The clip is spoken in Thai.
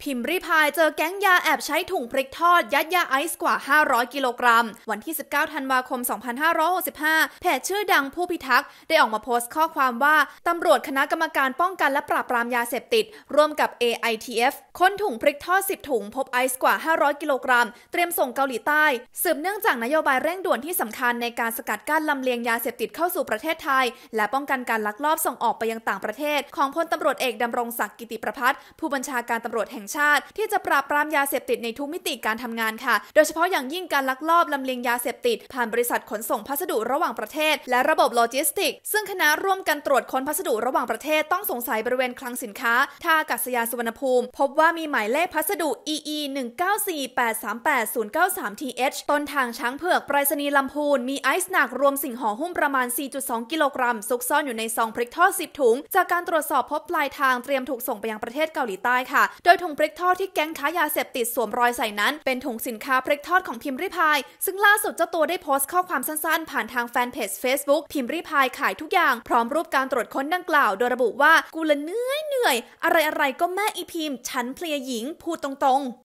พิมพ์ริพายเจอแก๊งยาแอบใช้ถุงพริกทอดยัดยาไอซ์กว่า500 กิโลกรัมวันที่19 ธันวาคม 2565เพจชื่อดังผู้พิทักษ์ได้ออกมาโพสต์ข้อความว่าตำรวจคณะกรรมการป้องกันและปราบปรามยาเสพติดร่วมกับ AITF ค้นถุงพริกทอด10 ถุงพบไอซ์กว่า500 กิโลกรัมเตรียมส่งเกาหลีใต้สืบเนื่องจากนโยบายเร่งด่วนที่สำคัญในการสกัดกั้นลำเลียงยาเสพติดเข้าสู่ประเทศไทยและป้องกันการลักลอบส่งออกไปยังต่างประเทศของพลตำรวจเอกดำรงศักดิ์กิติประภัสผู้บัญชาการตำรวจแห่งชาติที่จะปราบปรามยาเสพติดในทุกมิติการทำงานค่ะโดยเฉพาะอย่างยิ่งการลักลอบลำเลียงยาเสพติดผ่านบริษัทขนส่งพัสดุระหว่างประเทศและระบบโลจิสติกส์ซึ่งคณะร่วมกันตรวจค้นพัสดุระหว่างประเทศต้องสงสัยบริเวณคลังสินค้าท่าอากาศยานสุวรรณภูมิพบว่ามีหมายเลขพัสดุ EE 194838 093TH ต้นทางช้างเผือกไปรษณีย์ลำพูนมีไอซ์หนักรวมสิ่งห่อหุ้มประมาณ 4.2 กิโลกรัมซุกซ่อนอยู่ในซองพริกทอด10 ถุงจากการตรวจสอบพบปลายทางเตรียมถูกส่งไปยังประเทศเกาหลีใต้ค่ะโดยถุงพริกทอดที่แก๊งค้ายาเสพติดสวมรอยใส่นั้นเป็นถุงสินค้าพริกทอดของพิมพ์ริพายซึ่งล่าสุดเจ้าตัวได้โพสต์ข้อความสั้นๆผ่านทางแฟนเพจ Facebook พิมพ์ริพายขายทุกอย่างพร้อมรูปการตรวจค้นดังกล่าวโดยระบุว่ากูละเหนื่อยอะไรๆก็แม่อีพิมพ์ฉันเพลียหญิงพูดตรงๆ